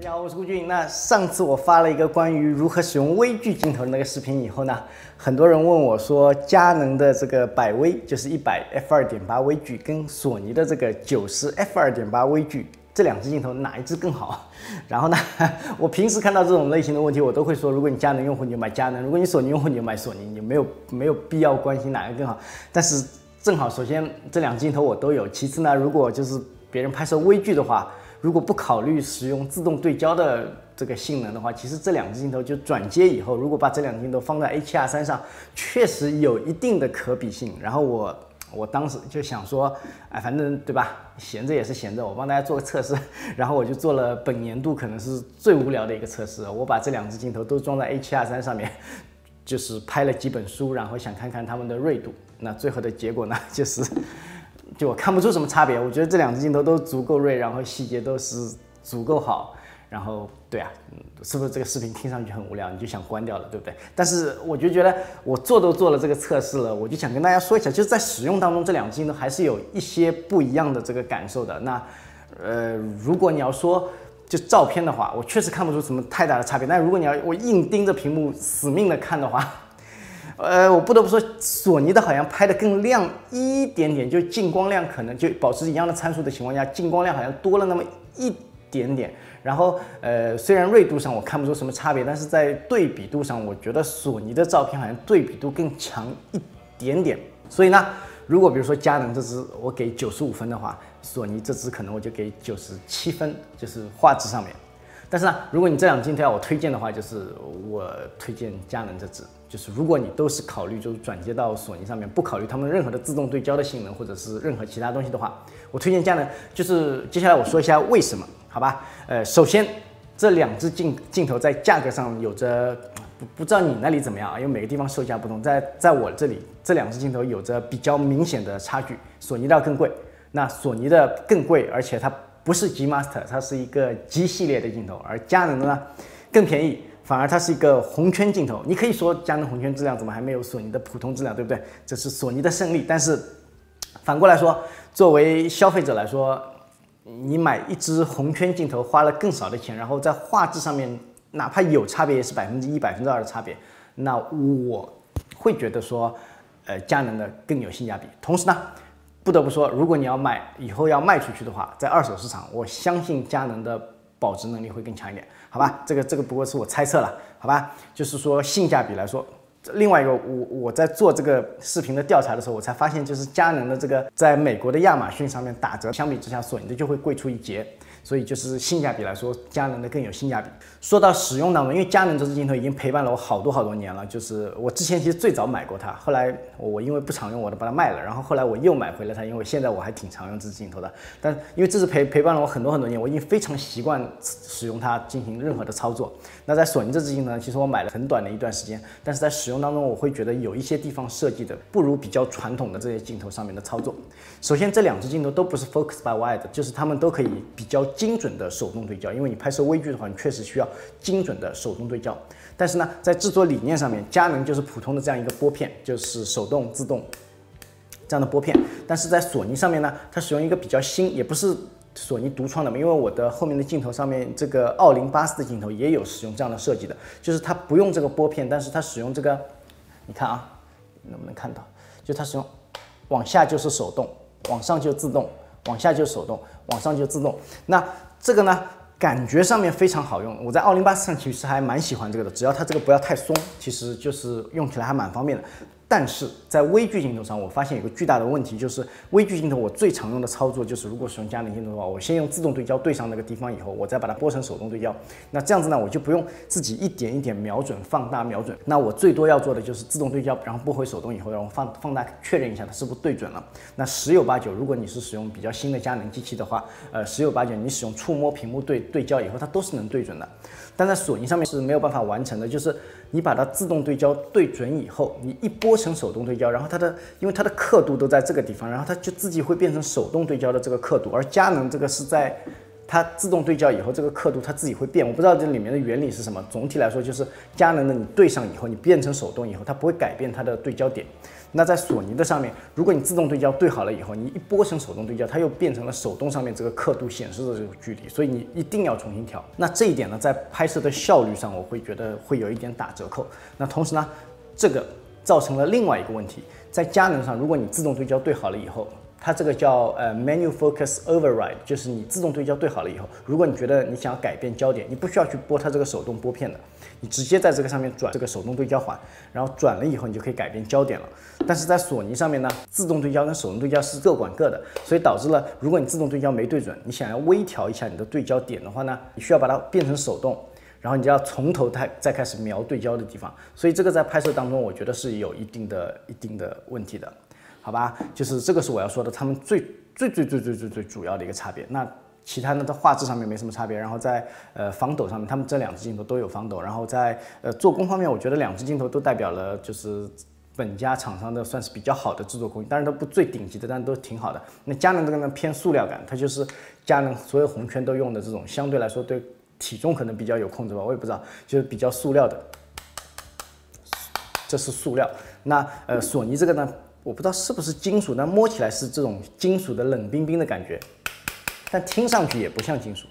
好，我是顾俊。那上次我发了一个关于如何使用微距镜头的那个视频以后呢，很多人问我说，佳能的这个百微就是100 f2.8 微距跟索尼的这个90 f2.8 微距这两支镜头哪一支更好？然后呢，我平时看到这种类型的问题，我都会说，如果你佳能用户你就买佳能，如果你索尼用户你就买索尼，你没有必要关心哪个更好。但是正好，首先这两支镜头我都有，其次呢，如果就是别人拍摄微距的话，如果不考虑使用自动对焦的这个性能的话，其实这两支镜头就转接以后，如果把这两支镜头放在 A7R3 上，确实有一定的可比性。然后我当时就想说，哎，反正对吧，闲着也是闲着，我帮大家做个测试。然后我就做了本年度可能是最无聊的一个测试，我把这两支镜头都装在 A7R3 上面，就是拍了几本书，然后想看看它们的锐度。那最后的结果呢，就我看不出什么差别，我觉得这两支镜头都足够锐，然后细节都是足够好，然后对啊，是不是这个视频听上去很无聊，你就想关掉了，对不对？但是我就觉得我都做了这个测试了，我就想跟大家说一下，就是在使用当中这两支镜头还是有一些不一样的这个感受的。那如果你要说就照片的话，我确实看不出什么太大的差别，但如果我硬盯着屏幕死命的看的话，我不得不说，索尼的好像拍的更亮一点点，就进光量可能就保持一样的参数的情况下，进光量好像多了那么一点点。然后虽然锐度上我看不出什么差别，但是在对比度上，我觉得索尼的照片好像对比度更强一点点。所以呢，如果比如说佳能这支我给95分的话，索尼这支可能我就给97分，就是画质上面。但是呢，如果你这两支镜头要我推荐的话，就是我推荐佳能这支。就是如果你都是考虑就是转接到索尼上面，不考虑他们任何的自动对焦的性能或者是任何其他东西的话，我推荐佳能。就是接下来我说一下为什么，好吧？首先这两支镜头在价格上有着不知道你那里怎么样啊？因为每个地方售价不同，在我这里这两支镜头有着比较明显的差距，索尼的要更贵，那索尼的更贵，而且它不是 G Master， 它是一个 G 系列的镜头，而佳能的呢更便宜。反而它是一个红圈镜头，你可以说佳能红圈质量怎么还没有索尼的普通质量，对不对？这是索尼的胜利。但是反过来说，作为消费者来说，你买一支红圈镜头花了更少的钱，然后在画质上面哪怕有差别也是1%、2%的差别，那我会觉得说，佳能的更有性价比。同时呢，不得不说，如果你以后要卖出去的话，在二手市场，我相信佳能的保值能力会更强一点，好吧？这个不过是我猜测了，好吧？就是说性价比来说，另外一个我在做这个视频的调查的时候，我才发现，就是佳能的这个在美国的亚马逊上面打折，相比之下索尼的就会贵出一截。所以就是性价比来说，佳能的更有性价比。说到使用当中，因为佳能这支镜头已经陪伴了我好多年了，就是我之前其实最早买过它，后来我因为不常用，我都把它卖了，然后后来我又买回了它，因为现在我还挺常用这支镜头的。但因为这是陪伴了我很多年，我已经非常习惯使用它进行任何的操作。那在索尼这支镜头呢，其实我买了很短的一段时间，但是在使用当中，我会觉得有一些地方设计的不如比较传统的这些镜头上面的操作。首先，这两支镜头都不是 Focus by Wide， 就是它们都可以比较精准的手动对焦，因为你拍摄微距的话，你确实需要精准的手动对焦。但是呢，在制作理念上面，佳能就是普通的这样一个拨片，就是手动自动这样的拨片。但是在索尼上面呢，它使用一个比较新，也不是索尼独创的，因为我的后面的镜头上面这个奥林巴斯的镜头也有使用这样的设计的，就是它不用这个拨片，但是它使用这个，你看啊，能不能看到？就它使用往下就是手动，往上就自动，往下就手动，往上就自动。那这个呢，感觉上面非常好用。我在奥林巴斯上其实还蛮喜欢这个的，只要它这个不要太松，其实就是用起来还蛮方便的。但是在微距镜头上，我发现有个巨大的问题，就是微距镜头我最常用的操作就是，如果使用佳能镜头的话，我先用自动对焦对上那个地方以后，我再把它拨成手动对焦。那这样子呢，我就不用自己一点一点瞄准、放大、瞄准。那我最多要做的就是自动对焦，然后拨回手动以后，然后放大确认一下它是不是对准了。那十有八九，如果你是使用比较新的佳能机器的话，十有八九你使用触摸屏幕对焦以后，它都是能对准的。但在索尼上面是没有办法完成的，就是你把它自动对焦对准以后，你一拨成手动对焦，然后因为它的刻度都在这个地方，然后它就自己会变成手动对焦的这个刻度，而佳能这个是在它自动对焦以后，这个刻度它自己会变，我不知道这里面的原理是什么。总体来说就是佳能的你对上以后，你变成手动以后，它不会改变它的对焦点。 那在索尼的上面，如果你自动对焦对好了以后，你一拨成手动对焦，它又变成了手动上面这个刻度显示的这个距离，所以你一定要重新调。那这一点呢，在拍摄的效率上，我会觉得会有一点打折扣。那同时呢，这个造成了另外一个问题，在佳能上，如果你自动对焦对好了以后，它这个叫Manual Focus Override， 就是你自动对焦对好了以后，如果你觉得你想要改变焦点，你不需要去拨它这个手动拨片的，你直接在这个上面转这个手动对焦环，然后转了以后你就可以改变焦点了。但是在索尼上面呢，自动对焦跟手动对焦是各管各的，所以导致了如果你自动对焦没对准，你想要微调一下你的对焦点的话呢，你需要把它变成手动。然后你就要从头再开始瞄对焦的地方，所以这个在拍摄当中，我觉得是有一定的问题的，好吧？就是这个是我要说的，他们最主要的一个差别。那其他呢，在画质上面没什么差别，然后在防抖上面，他们这两只镜头都有防抖，然后在做工方面，我觉得两只镜头都代表了就是本家厂商的算是比较好的制作工艺，当然都不最顶级的，但都挺好的。那佳能这个呢偏塑料感，它就是佳能所有红圈都用的这种，相对来说对体重可能比较有控制吧，我也不知道，就是比较塑料的，这是塑料。那索尼这个呢，我不知道是不是金属，但摸起来是这种金属的冷冰冰的感觉，但听上去也不像金属。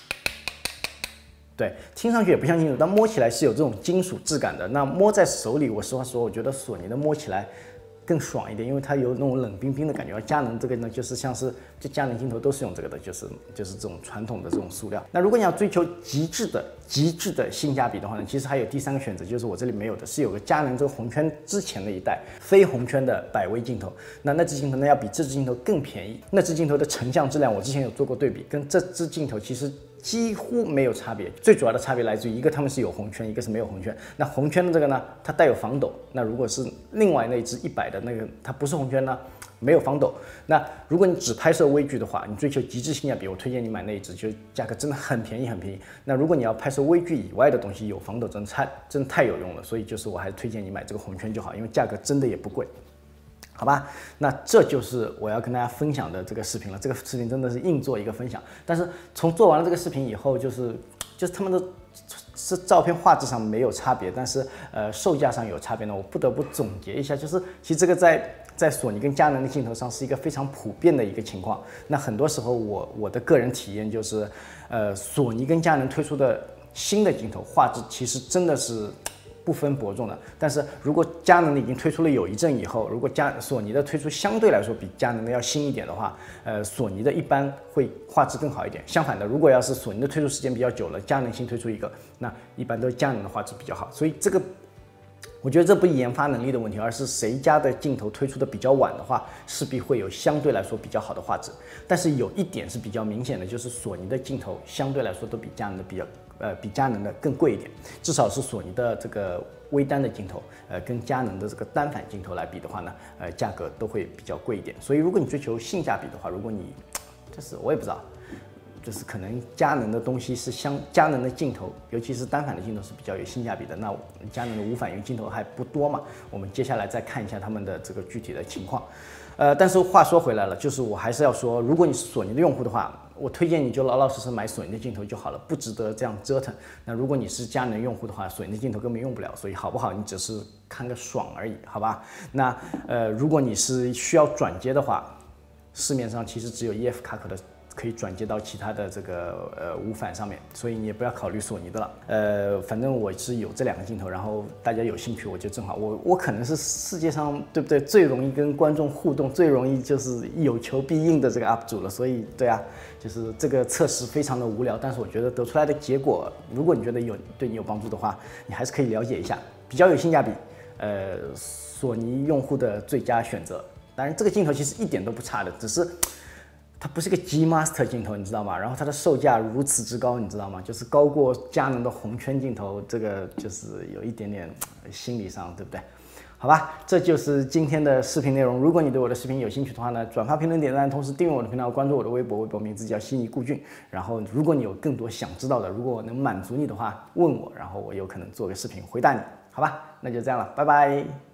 对，听上去也不像金属，但摸起来是有这种金属质感的。那摸在手里，我实话说，我觉得索尼的摸起来更爽一点，因为它有那种冷冰冰的感觉。而佳能这个呢，就是像是就佳能镜头都是用这个的，就是这种传统的这种塑料。那如果你要追求极致的性价比的话呢，其实还有第三个选择，就是我这里没有的，是有个佳能这个红圈之前的一代非红圈的百微镜头。那支镜头呢要比这支镜头更便宜，那支镜头的成像质量我之前有做过对比，跟这支镜头其实几乎没有差别，最主要的差别来自于一个它们是有红圈，一个是没有红圈。那红圈的这个呢，它带有防抖。那如果是另外那一支100的那个，它不是红圈呢，没有防抖。那如果你只拍摄微距的话，你追求极致性价比，我推荐你买那一支，就价格真的很便宜很便宜。那如果你要拍摄微距以外的东西，有防抖真的太有用了。所以就是我还是推荐你买这个红圈就好，因为价格真的也不贵。好吧，那这就是我要跟大家分享的这个视频了。这个视频真的是硬做一个分享，但是从做完了这个视频以后，就是他们的照片画质上没有差别，但是售价上有差别呢。我不得不总结一下，就是其实这个在索尼跟佳能的镜头上是一个非常普遍的一个情况。那很多时候我的个人体验就是，索尼跟佳能推出的新的镜头画质其实真的是不分伯仲的。但是如果佳能的已经推出了有一阵以后，如果索尼的推出相对来说比佳能的要新一点的话，索尼的一般会画质更好一点。相反的，如果要是索尼的推出时间比较久了，佳能新推出一个，那一般都是佳能的画质比较好。所以这个我觉得这不是研发能力的问题，而是谁家的镜头推出的比较晚的话，势必会有相对来说比较好的画质。但是有一点是比较明显的，就是索尼的镜头相对来说都比佳能的比佳能的更贵一点，至少是索尼的这个微单的镜头，跟佳能的这个单反镜头来比的话呢，价格都会比较贵一点。所以如果你追求性价比的话，如果你就是我也不知道。就是可能佳能的东西是佳能的镜头，尤其是单反的镜头是比较有性价比的。那佳能的无反应镜头还不多嘛，我们接下来再看一下他们的这个具体的情况。但是话说回来了，就是我还是要说，如果你是索尼的用户的话，我推荐你就老老实实买索尼的镜头就好了，不值得这样折腾。那如果你是佳能用户的话，索尼的镜头根本用不了，所以好不好，你只是看个爽而已，好吧？那如果你是需要转接的话，市面上其实只有 EF 卡口的可以转接到其他的这个无反上面，所以你也不要考虑索尼的了。反正我是有这两个镜头，然后大家有兴趣，我就正好我可能是世界上对不对最容易跟观众互动、最容易就是有求必应的这个 UP 主了。所以对啊，就是这个测试非常的无聊，但是我觉得得出来的结果，如果你觉得对你有帮助的话，你还是可以了解一下，比较有性价比。索尼用户的最佳选择。当然，这个镜头其实一点都不差的，只是它不是个 G Master 镜头，你知道吗？然后它的售价如此之高，你知道吗？就是高过佳能的红圈镜头，这个就是有一点点心理上，对不对？好吧，这就是今天的视频内容。如果你对我的视频有兴趣的话呢，转发、评论、点赞，同时订阅我的频道，关注我的微博，微博名字叫悉尼顾俊。然后，如果你有更多想知道的，如果我能满足你的话，问我，然后我有可能做个视频回答你，好吧？那就这样了，拜拜。